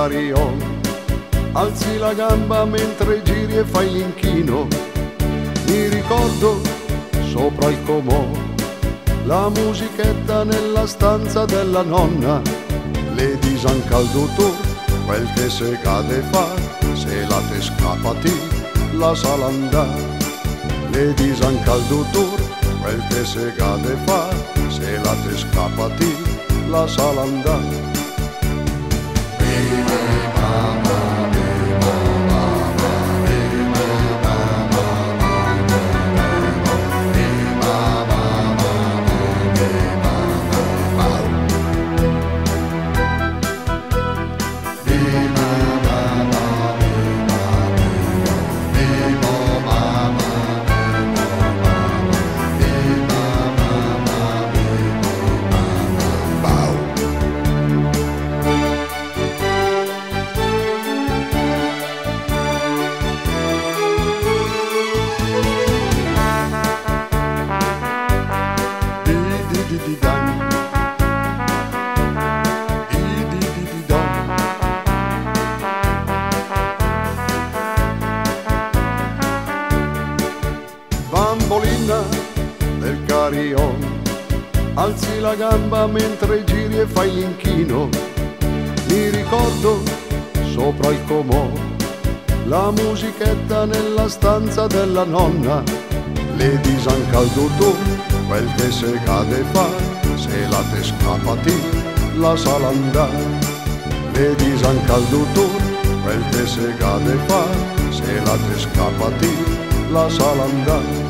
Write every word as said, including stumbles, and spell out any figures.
carillon. Alzi la gamba mentre giri e fai l'inchino. Mi ricordo sopra il comò la musichetta nella stanza della nonna. Le disan caldo tu, quel che se cade fa, se la te scappati la salanda. Le disan caldo tu, quel che se cade fa, se la te scappati la salanda. Bambolina del carillon, alzi la gamba mentre giri e fai l'inchino. Mi ricordo sopra il comò la musichetta nella stanza della nonna. Le disan caldo tu, quel che se cade fa, se la te scappati la salanda. Le disan caldo tu, quel che se cade fa, se la te scappati la salanda.